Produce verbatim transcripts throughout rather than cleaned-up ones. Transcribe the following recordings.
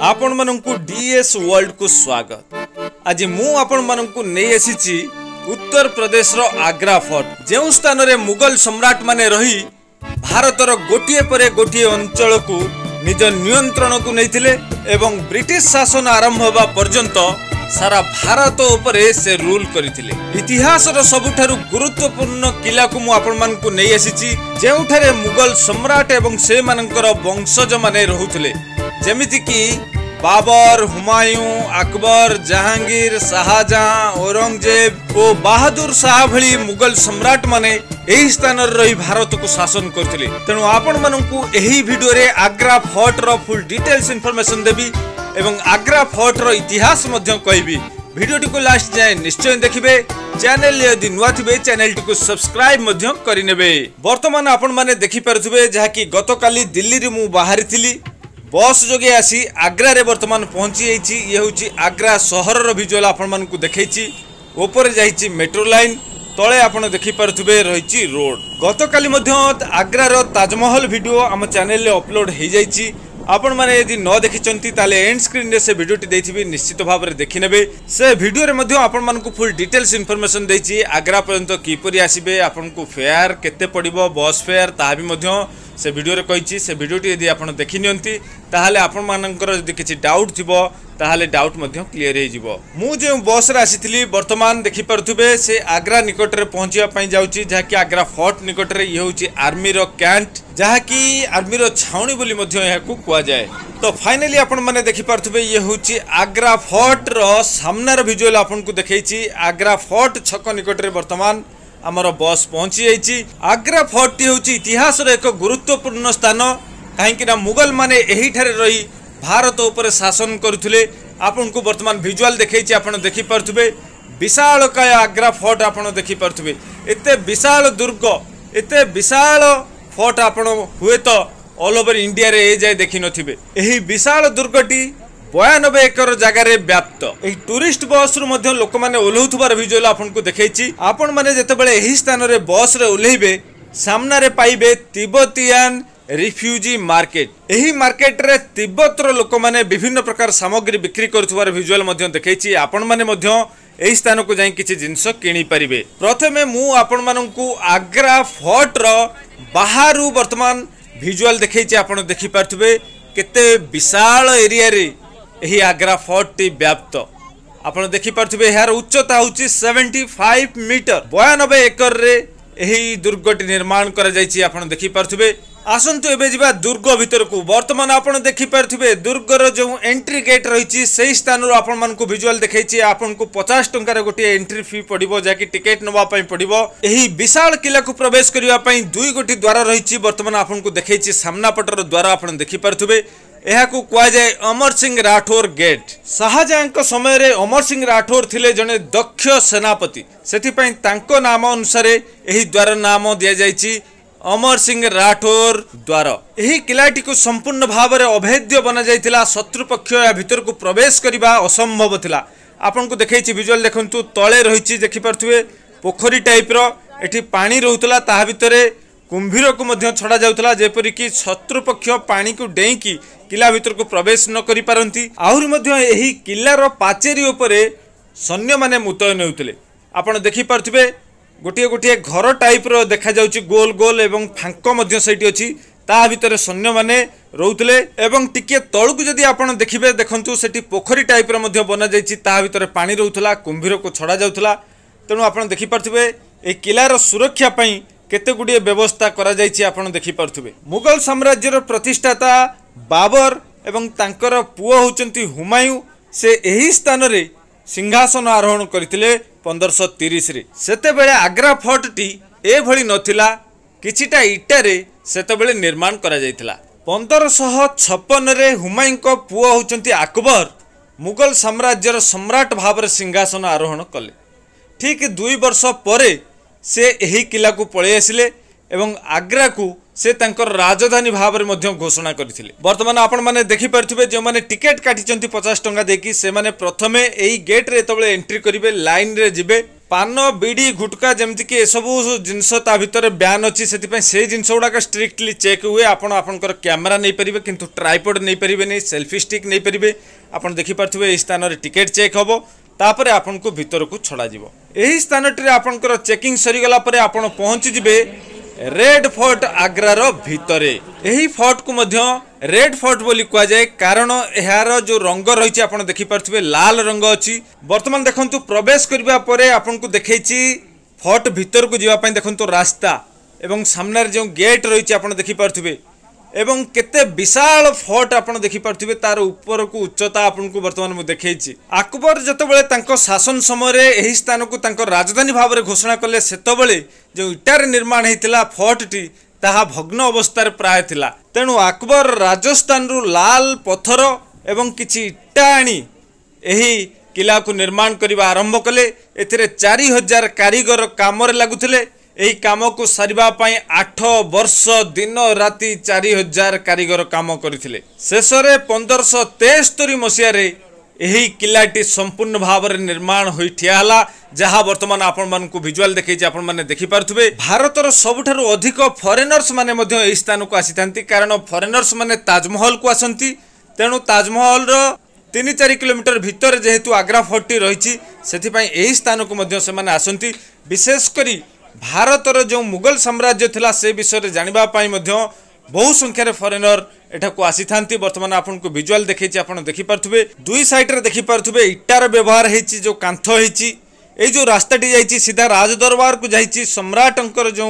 आपण मानंकु DS world को स्वागत। आज मु आपण मानंकु नै आसीची उत्तर प्रदेश रो आग्रा फोर्ट, जेउ स्थान रे मुगल सम्राट माने रही भारतर गोटिए परे गोटिए अंचल को निज नियंत्रण को नैथिले एवं ब्रिटिश शासन आरंभ होबा पर्यंत सारा भारत उपरे से रूल करिथिले। इतिहास रो सबुठारु गुरुत्वपूर्ण किला को मु आपण मानंकु नै आसीची, जेउठारे मुगल सम्राट एवं से मानकर वंशज माने रहुथिले, जेमिति कि बाबर, हुमायूं, अकबर, जहांगीर, साहाjan, औरंगजेब और बहादुर शाह भली मुगल सम्राट माने एही स्थान रही भारत को शासन करथिले। तेणु आपण मानंकु एही वीडियो रे आग्रा फोर्ट रो फुल डिटेल्स इन्फॉर्मेशन देबी एवं आग्रा फोर्ट रो इतिहास मध्य कहबी। वीडियो को लास्ट जाए निश्चय देखिबे। चैनल यदि नुआ थिबे चैनल को सब्सक्राइब मध्य करिनेबे। वर्तमान आपण माने देखि परथुबे जहा कि गतकाली दिल्ली रे मु बाहरी थिली, बस जोगे आसी आग्रा रे वर्तमान पहुंची जाइछि। ये होछि आग्रा शहर रो विजुअल आपण मानकु देखैछि। ऊपर जाइछि मेट्रो लाइन, तळे आपण देखि परथुबे रहिछि रोड। गतकाली मध्य आग्रा रो ताजमहल वीडियो हम चैनल रे अपलोड हे जाइछि। आपण माने यदि न देखिचंती ताले एंड स्क्रीन रे से वीडियो टी देथिबी, निश्चित भाव रे देखि नेबे। से वीडियो रे मध्य आपण मानकु फुल डिटेल्स इन्फॉर्मेशन देछि। आग्रा पर्यंत किपरि आसीबे, आपण को फेयर केते पडिबो, बस फेयर ताहा भी मध्य से वीडियो रे कहिछि। से वीडियो टी यदि आपण देखि नियंती ताहाले आपण मानकर यदि किछि डाउट थिबो ताहाले डाउट मध्य क्लियर हे जिवो। मु जे बस रे आसीथिली वर्तमान देखि परथुबे से आग्रा निकट रे पहुंचिया पई जाउछि, जहा कि आग्रा फोर्ट निकट रे ये होछि आर्मी रो कैंट, जहा कि आर्मी रो छाउणी बोली मध्य एहाकु कुआ जाय। तो फाइनली आपण माने देखि परथुबे ये होछि आग्रा फोर्ट रो सामना रो विजुअल आपण को देखैछि। आग्रा फोर्ट छक निकट रे वर्तमान आमर बस पहुंची जाइछि। आग्रा फोर्ट टी होछि इतिहास रो एक गुरुत्वपूर्ण स्थान, काहेकि ना मुगल माने एही ठारे रही भारत ऊपर शासन करुथिले। आपन को वर्तमान विजुअल देखैछि, आपण देखि परथुबे विशालकाय आग्रा फोर्ट आपण देखि परथुबे। एते विशाल दुर्ग, एते विशाल फोर्ट आपण हुए तो ऑल ओवर इंडिया रे ए जाय देखि नथिबे। एही विशाल दुर्गटी बयानबे एकर जगार व्याप्त। एही टूरिस्ट बस रु मध्य लोक माने ओल्हौथुबार विजुअल आपन को देखैछि। आपण माने जेतेबेले एही स्थान रे बस रे ओल्हैबे, सामना रे पाइबे तिब्बतियान रिफ्यूजी मार्केट। एही मार्केट रे तिब्बतर लोक माने विभिन्न प्रकार सामग्री बिक्री करथुबार विजुअल मध्य देखैछि। आपण माने मध्य एही स्थान को जाई किछि जिंस किनि परिबे। प्रथमे मु आपण माननकु आग्रा फोर्ट रो बाहरु वर्तमान विजुअल देखैछि। आपण देखि पारथुबे केते विशाल एरिया रे एही आग्रा फोर्ट टी व्याप्त। आपण देखि पारथुबे यार उच्चता होछि पचहत्तर मीटर। बयानबे एकर रे एही दुर्गटी निर्माण करा जायछि। आपण देखि पारथुबे। आसंतु एबे जिबा दुर्ग भीतर को। वर्तमान आपण देखि पारथुबे दुर्गर जो एंट्री गेट रहिछि सेही स्थान रो आपण मन को विजुअल देखैछि। आपण को पचास टंका रे गोटी एंट्री फी पडिबो, जाकि टिकट नवा पई पडिबो। एही विशाल किला को प्रवेश करिवा पई दुई गोटी द्वार रहिछि। वर्तमान आपण को देखैछि सामना पटर द्वार आपण देखि पारथुबे। एहा को कुआ जाय अमर सिंह राठौर गेट। शाहजहां को समय रे अमर सिंह राठौर थिले जने दक्ष सेनापति, सेथि पई तांको नाम अनुसार एही द्वार नाम दिया जायछि अमर सिंह राठौर द्वार। एही किलाटी को संपूर्ण भाव रे अभेद्य बना जायतिला। शत्रु पक्ष या भीतर को प्रवेश करिबा असंभव थिला। आपन को देखैछि विजुअल देखंतु, तळे रहिछि देखि परथुबे पोखरी टाइप रो। एठी पानी रहउतला, ताहा भितरे कुंभीर को मध्य छड़ा जाउतला, जेपरि कि शत्रु पक्ष पानी को डेंकी किला भीतर को प्रवेश न करि पारंती। आहुरी मध्य एही किलार पाचेरी उपरे सैन्य माने मुतयन हेउतले। आपण देखि पारथुबे गोटे गोटे घर टाइप रो देखा जाउची, गोल गोल एवं फांक मध्य सैटी अछि। ता भितर सैन्य माने रहउतले एवं टिके तळकु जदि आपण देखिबे, देखंतु सेठी पोखरी टाइप रो मध्य बना जायछि। ता भितर पानी रहउतला, कुंभीर को छड़ा जाउतला। तेणु आपण देखि पारथुबे ए किलार सुरक्षा पई केते गुडिये व्यवस्था करा जायछि। आपण देखि पारथुबे मुगल साम्राज्य रो प्रतिष्ठाता बाबर एवं तांकर पुओ होचंती हुमायूं। से एही स्थान रे सिंहासन आरोहण करथिले पंद्रह सौ तीस रे। सेते बेले आग्रा फोर्ट टी ए भली नथिला, किछिटा इटा रे सेते बेले निर्माण करा जायतिला। पंद्रह सौ छप्पन रे हुमायूं को पुओ होचंती अकबर मुगल साम्राज्य रो सम्राट भाव रे सिंहासन आरोहण कले। ठीक दुई वर्ष परे से एही किला को पळे आसिले एवं आग्रा को से तांकर राजधानी भाव में मध्य घोषणा करथिले। वर्तमान आपण माने देखि परथुबे जे माने टिकट काटिचंती पचास टंका देकी, से माने प्रथमे एही गेट रे तबले एंट्री करिवे, लाइन रे जिबे। पान बीड़ी गुटका जमती कि सब जिनस ता भितर ब्यान अच्छी से जिनस गुड़ाक स्ट्रिक्टली चेक हुए आपण आपंकर कैमेरा नहीं पारे किंतु ट्राइपॉड नहीं पारे नहीं सेल्फी स्टिक नहीं पारे आपन देखिपे यह स्थान में टिकेट चेक हम तापर आपन को भीतर को छड़ा जीवो यही स्थान टे आपंकर चेकिंग सरीगला आपन पहुँची जिबे रेड फोर्ट आग्रार भितरे यही फोर्ट को मध्य रेड फोर्ट बोली कह जाए कारण यार जो रंग रही आपन देखिपे लाल रंग अच्छी बर्तमान देखंतु प्रवेश करबा परे आपन को देखैछि फोर्ट भीतर को जीवा पई देखंतु रास्ता एवं सामने जो गेट रही आपन देखिपे एवं केते विशाल फोर्ट आपन देखिपे तार ऊपर को उच्चता आपन को बर्तमान मु देखैछि अकबर जतबेले तांको शासन समय यही स्थान को तांको राजधानी भाव में घोषणा कले सेतबेले जो इटार निर्माण होता फोर्ट टी ताहा भग्न अवस्था प्राय थिला तेणु अकबर राजस्थान रु लाल पत्थर एवं किछि इटा आनी एही किला को निर्माण करबा आरंभ कले एथिरे चारि हजार कारीगर काम लगुथिले यही कम को सारिबा पई आठ वर्ष दिन राति चारि हजार कारीगर काम करथिले शेषरे पंद्रह तेस्तरी मसीह यही किलाटी संपूर्ण भाव में निर्माण हो ठियाला जहाँ बर्तमान आपण मान को विजुअल देखै आपण माने देखि पारथुबे भारतर सबुठारु अधिक फॉरेनर्स माने मध्य एही स्थान को आसीथांती कारण फॉरेनर्स माने ताजमहल को आसंती तेणु ताजमहल रो तीन चार किलोमीटर भितर जेहेतु आग्रा फोर्ट रही से स्थान को मध्य से माने आसंती विशेष करी भारतर जो मुगल साम्राज्य थिला से विषय जानिबा पाई मध्य बहु संख्यार फॉरेनर एठा को आसी थांती बर्तमान आपन को विजुअल देखैछि आपण देखि पारथुबे दुई साइड रे देखि पारथुबे इटार व्यवहार हेछि जो कांथ हेछि ए जो रास्ताटी जाइछि सीधा राजदरबार को जाइछि सम्राटंकर जो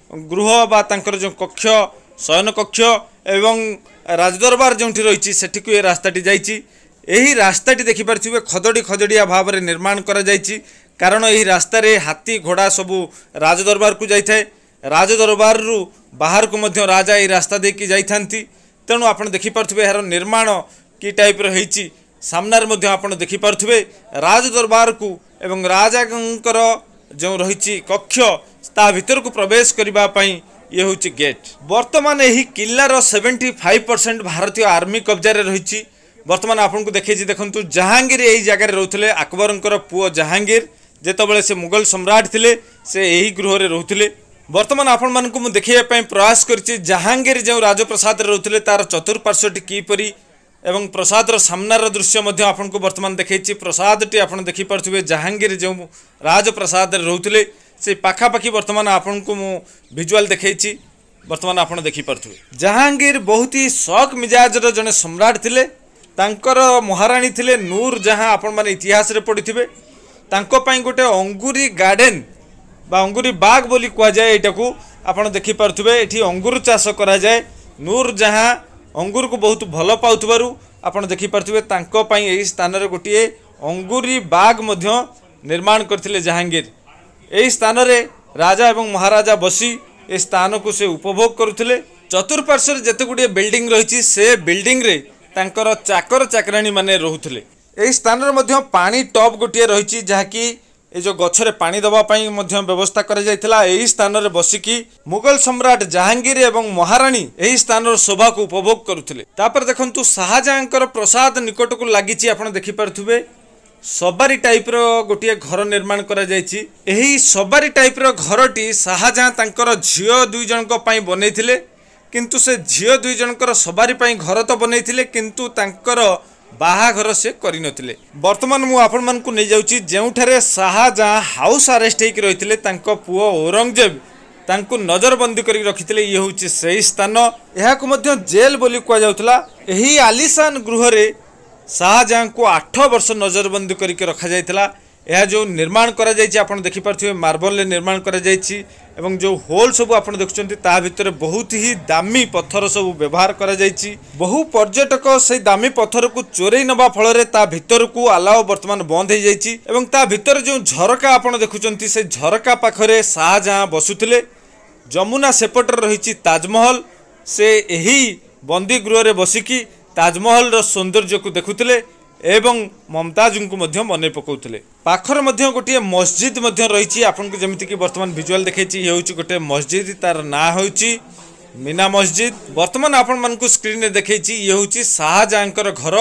गृह बा तांकर जो कक्ष शयन कक्ष एवं राजदरबार जोंठी रहिछि सेठी को ए रास्ताटी जाइछि एही रास्ताटी देखि पारथुबे खदडी खदडिया भाव में निर्माण करा जाइछि कारण यही रास्ता रे हाथी घोड़ा सबू राजदरबार को जाई थाए राजदरबार रु बाहर को मध्य राजा ये रास्ता देकी जाई थांती तेणु आपण देखि पारथुबे यार निर्माण की टाइप रो हेछि सामनार मध्य आपण देखि पारथुबे राजदरबार को एवं राजाकर जो रहिछि कक्ष ता भीतर को प्रवेश करबा पई ये होछि गेट वर्तमान यही किल्लार सेवेंटी फाइव परसेंट भारतीय आर्मी कब्जा रे रहिछि वर्तमान आपन को देखैछि देखंतु जहांगीर यही जगह रे रहउथले अकबरंकर पुओ जहांगीर जेतबेले से मुगल सम्राट थिले से यही गृह रे रहउथले वर्तमान आपण मान को देखिया पई प्रयास करछि जहांगीर जो राजप्रसाद रे रहउथले तार चतुर्पार्श्वटी कीपरि एवं प्रसादर सामनार दृश्य मध्य आपन को वर्तमान देखैछि प्रसादटी आपन देखि पारथुबे जहांगीर जो राजप्रसाद रे रहउथले से पाखापाखी वर्तमान आपन को विजुअल देखैछि वर्तमान आपन देखि पारथुबे जहांगीर बहुत ही शौक मिजाज रो जने सम्राट थिले तांकर महारानी थिले नूर जहां आपण माने इतिहास रे पढिथिबे तांको पई गोटे अंगुरी गार्डन बा अंगुरी बाग बोली कह जाए एटा को आपण देखि पारथुबे एठी अंगूर चाष करा जाए नूर जहां अंगूर को बहुत भल पाउथबारु आपण देखि पारथुबे तांको पई एही स्थान रे गोटिए अंगुरी बाग मध्य निर्माण करथिले जहांगीर एही स्थान रे राजा एवं महाराजा बसी ए स्थान को से उपभोग करुथिले चतुर्पार्श्व जेते गुडिए बिल्डिंग रहिछि से बिल्डिंग रे तांकर चाकर चाकराणी माने रहुथिले एही स्थान रे मध्य पानी टॉप गोटिए रहिछि जहाँकि ए जो गछरे पानी दबा पई मध्य व्यवस्था करा जायथिला एही स्थान रे बसिकी मुगल सम्राट जहांगीर एवं महारानी एही स्थान रो शोभा को उपभोग करुथिले तापर देखंतु शाहजहांकर प्रसाद निकट को लागिछि आपण देखि पारथुबे सबारी टाइप रो गोटिए घर निर्माण करा जायछि एही सबारी टाइप रो घरटी शाहजहां तांकर झियो दुई जनक पई बनेइथिले किंतु से झियो दुई जनकर सबारी पई घर तो बनेइथिले किंतु तांकर बाहाघर से करि नथिले वर्तमान मु आपण मान को नै जाउची जेउठारे शाहजहां हाउस अरेस्ट हेकि रहिथिले तांको पुओ औरंगजेब तांको नजरबंदी करि रखिथिले ये होची सही स्थान एहा को मध्य जेल बोली कह जाउतला एही आलिशान गृह रे शाहजहां को आठ वर्ष नजरबंदी करिके रखा जायतिला यह जो निर्माण करा जायछि आपण देखि पारथिबे मार्बल ले निर्माण करा जायछि एवं जो होल सब आपण देखुचंती ता भितर बहुत ही दामी पत्थर सब व्यवहार करा जायछि बहु पर्यटक से दामी पत्थर को चोरई नबा फल रे ता भितर को अलाव वर्तमान बंद हो जायछि एवं ता भितर जो झरका आपण देखुचंती से झरका पाखरे शाहजहां बसुथिले जमुना सेपटर रहिछि ताजमहल से एही बंदी गृह रे बसिकी ताजमहल रो सौंदर्य को देखुथिले एवं ममताज को मध्य मन पकाउथिले पाखर मध्य गोटे मस्जिद मध्य रही आपन को जमिति कि वर्तमान विजुअल देखैछि ये होछि गोटे मस्जिद तार ना होछि मीना मस्जिद वर्तमान आपण मन को स्क्रीन रे देखैछि ये होछि शाहजहांकर घर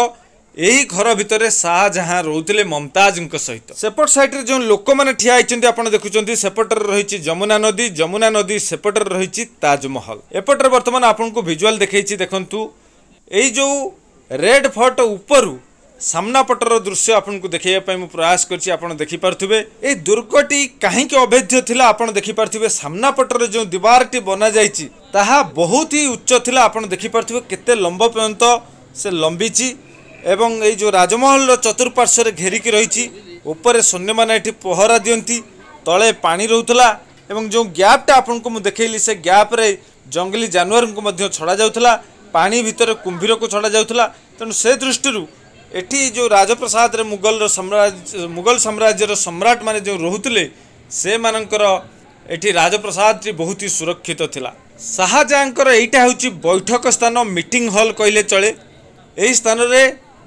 यही घर भितर शाहजहां रोते मुमताज सहित। सेपट साइड जो लोक मैंने ठिया होती आप देखुं सेपटर रही जमुना नदी, जमुना नदी सेपटर रही ताजमहल। एपटर बर्तमान आपको विजुआल देखी देखु यही जो रेड फोर्ट उपरू सामना पटर दृश्य आपको देखा मुझे प्रयास कर देखिपे। ये दुर्गटी कहीं अवैध थिला आप देखिपे। सामना पटर जो दीवारटी बना जाइए ताहा बहुत ही उच्च थिला आप देखिपे केते लंब पर्यंत से लंबीची एवं ये जो राजमहल चतुर्पार्श्व घेरिकी रही ऊपर सैन्य मैंने ये पहरा दियंती तले पानी रोला एवं जो गैपटा आपको मुझे देखली से गैप रे जंगली जानवर को छड़ा जाउथला, पानी भितर कुंभीर को छड़ा जाउथला। तेणु से दृष्टि एठी जो राजप्रसाद रे मुगल साम्राज्य मुगल साम्राज्यर सम्राट माने जो रोहुतले से मानकर एठी राजप्रसाद टी बहुत ही सुरक्षित थिला। शाहजहांकर एइटा होची बैठक स्थान, मीटिंग हॉल कहले चले। एही स्थान रे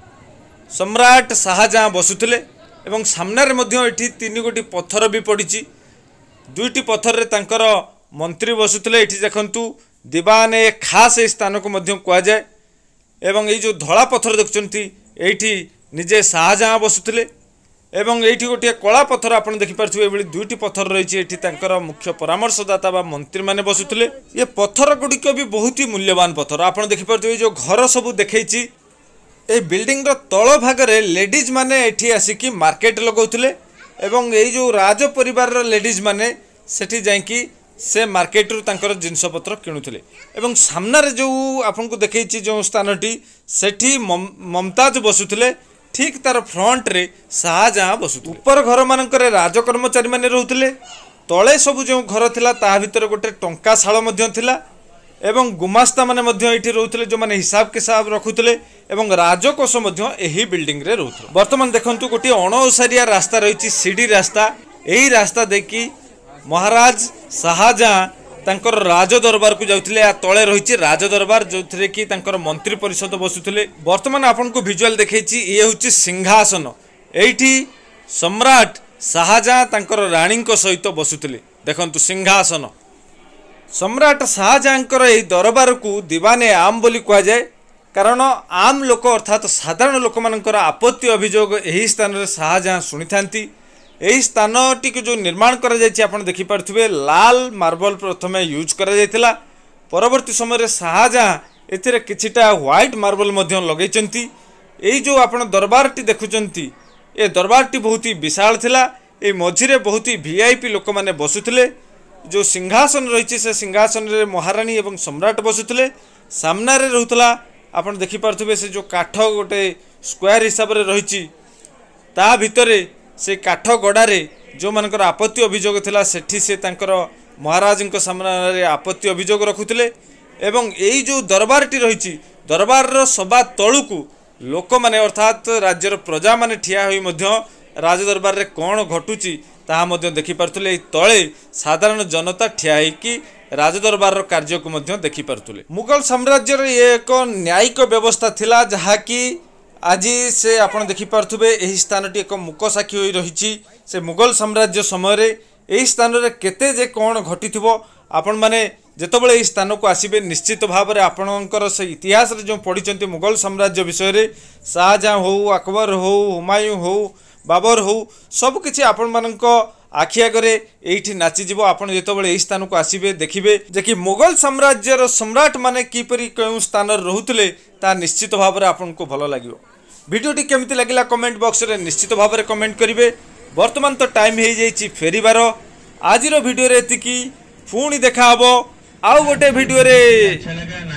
सम्राट शाहजहां बसुथिले एवं सामने रे एठी तीन गोटी पत्थर भी पड़ी। दुईटी पत्थर रे तांकर मंत्री बसुथिले। एठी देखंतु दीवान ए खास ए स्थान को मध्य कुआ जाए एवं ये जो धला पत्थर देखुंती एठी निजे शाहजहां बसुथिले एवं एठी गोटे कला पत्थर आप देखिपे। ये दुईटी पत्थर रही है मुख्य परामर्शदाता बा मंत्री माने बसुथिले। ये पत्थर गुड़िक भी बहुत ही मूल्यवान पत्थर आप देखिपे। जो घर सब देखी ए बिल्डिंग रो तल भागरे लेडीज माने एठी आसिकी मार्केट लगाउथिले एवं ये जो राज परिवार रो लेडीज माने सेठी जाइकी से मार्केट रु तांकर जिनस पत्र किणुथिले एवं सामनारे जो आपको देखी जो स्थानटी सेठी मुमताज बसुथिले ठीक तार फ्रंट रे शाहजहां बसुथिले। ऊपर घर मानकर राज कर्मचारी माने रहउथिले, तले सब जो घर थिला ता भितर गोटे टंकाशाल मध्य थिला एवं गुमास्ता माने मध्य एठी रहउथिले जो माने हिसाब किताब रखुथिले एवं राजकोष मध्य एही बिल्डिंग रे रहउथिले। वर्तमान देखंतु गोटे अणओसारिया रास्ता रही सीढ़ी रास्ता। एही रास्ता देखी महाराज शाहजहां तांकर राज दरबार को जाउथिले। आ तळे रही राज दरबार जो थे कि तांकर मंत्री परिषद बसुथिले। वर्तमान आपन को विजुअल देखैछि ये होछि सिंहासन। एठी सम्राट शाहजहां तांकर रानी को सहित बसुथिले। देखंतु सिंहासन। सम्राट शाहजहांकर यही दरबार को दीवाने आम बोली कह जाए कारण आम लोक अर्थात साधारण लोक मानकर आपत्ति अभियोग यही स्थान रे शाहजहां शुणी थांती। यही स्थान टी जो निर्माण करा जायछि आपण देखि पारथुबे लाल मार्बल प्रथमे यूज करा जायतिला। परवर्ती समय रे शाहजहां एथिरे किछिटा व्हाइट मार्बल मध्य लगैचंती। एई जो आपण दरबार टी देखुचंती ए दरबार टी बहुत ही विशाल थिला। ए मझिरे बहुत ही वीआईपी लोक माने बसुथिले। जो सिंहासन रही से सिंहासन रे महारानी एवं सम्राट बसुथिले। सामना रे रहउतला आपण देखि पारथुबे से जो काठ गोटे स्क्वायर हिसाब रे रही ता भितरे से काठ गड़ारे जो मानकर आपत्ति अभियोग थिला सेठी से तांकर महाराज सामने आपत्ति अभियोग रखुथिले एवं यही जो दरबार टी रही दरबार रो सभा तळुकु लोक माने अर्थात राज्यर प्रजा माने ठिया होई मध्य राज दरबार रे कोन घटुची ताहा मध्य देखि पारथुले। तळे साधारण जनता ठिया कि राज दरबार कार्य को मध्य देखि पारथुले। मुगल साम्राज्य रे एक न्यायिक व्यवस्था थिला जहा कि आज से आपण देखि पारथुबे। एही स्थानटी एक मुक साक्षी होई रहिछि से मुगल साम्राज्य समय रे एही स्थान रे केते जे कोन घटिथिबो आपण माने जेतबेले एही स्थान को आसीबे निश्चित भाव रे आपणकर से इतिहास रे जो पढिचंती मुगल साम्राज्य विषय रे शाहजहां हो, अकबर हो, हुमायूं हो, बाबर हो सब किछि आपण मानक आखि आगरे एठी नाचीजीव। आपण जेतबेले एही स्थान को आसीबे देखिबे जे कि मुगल साम्राज्यर सम्राट माने किपरि केउ स्थान रहुतले ता निश्चित भाव रे आपण को भलो लागिवो। वीडियोटी केमिति लागिला कमेंट बॉक्स रे निश्चित भाव रे कमेंट करिवे। वर्तमान तो टाइम हे जाइछि फेरिबार। आजिरो वीडियो रे एतिकी पुणी देखा हबो आउ गोटे वीडियो रे।